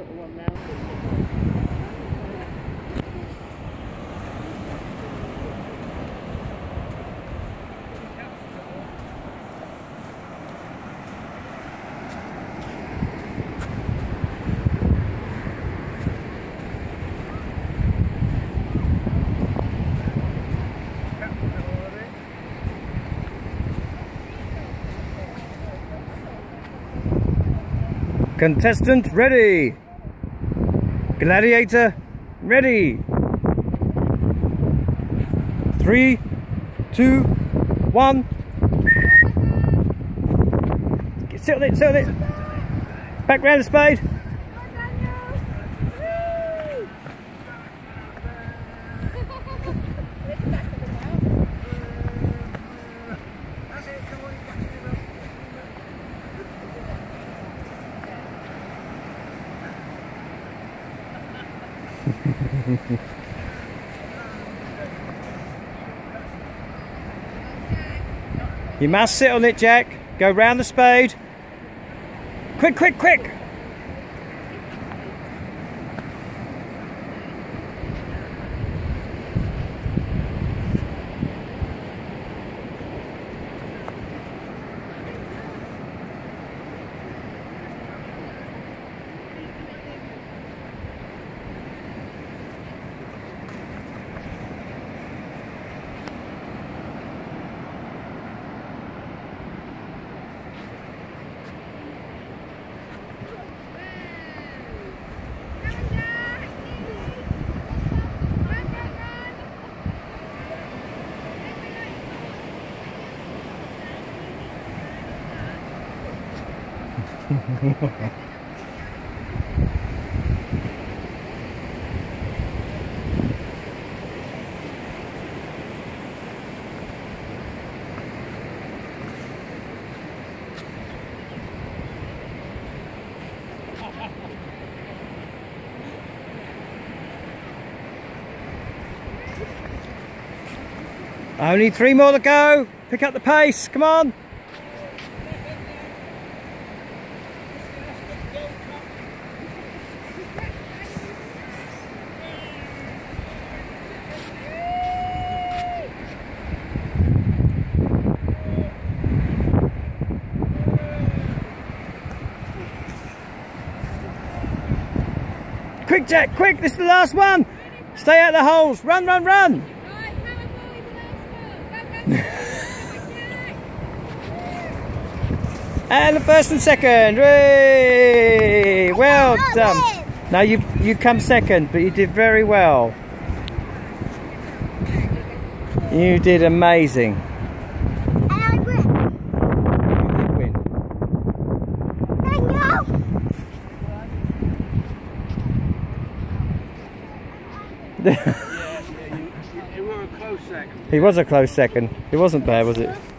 little one now. Contestant ready. Gladiator ready. 3, 2, 1. Sit on it, sit on it. Back round the spade. You must sit on it, Jack. Go round the spade. Quick, quick, quick! Only 3 more to go. Pick up the pace. Come on. Quick, Jack, quick, this is the last one. Stay out of the holes. Run, run, run. And the first and second. Hooray! Well done. Now you come second, but you did very well. You did amazing. And I win. You did win. Thank you. You were a close second. He was a close second. It wasn't bad, was it?